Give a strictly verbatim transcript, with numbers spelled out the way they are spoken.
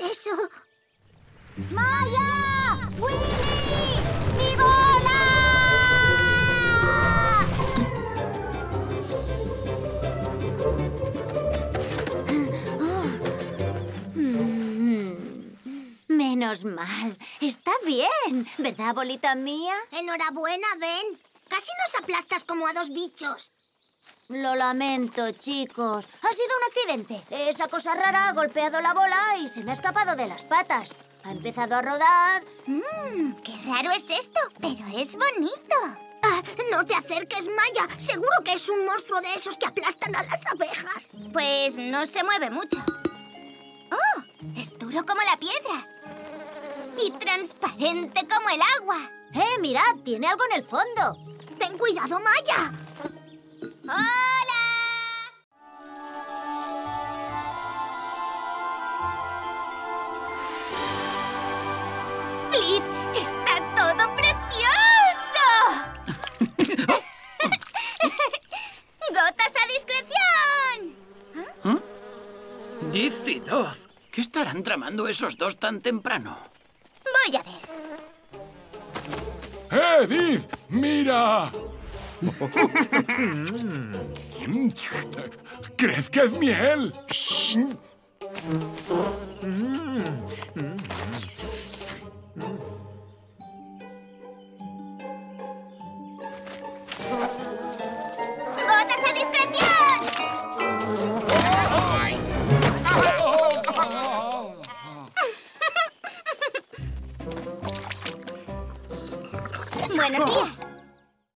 eso? ¡Maya! ¡Willy! ¡Mi bola! Menos mal. Está bien, ¿verdad, bolita mía? Enhorabuena, Ben. Casi nos aplastas como a dos bichos. Lo lamento, chicos. Ha sido un accidente. Esa cosa rara ha golpeado la bola y se me ha escapado de las patas. Ha empezado a rodar. Mmm, qué raro es esto, pero es bonito. Ah, no te acerques, Maya. Seguro que es un monstruo de esos que aplastan a las abejas. Pues no se mueve mucho. ¡Oh! Es duro como la piedra. Y transparente como el agua. ¡Eh, mirad! Tiene algo en el fondo. ¡Ten cuidado, Maya! ¡Hola! ¡Flip! ¡Está todo precioso! ¡Gotas a discreción! ¿Eh? Diz y Doz, ¿qué estarán tramando esos dos tan temprano? Voy a ver. ¡Eh, Diz! ¡Mira! ¿Crees que es miel?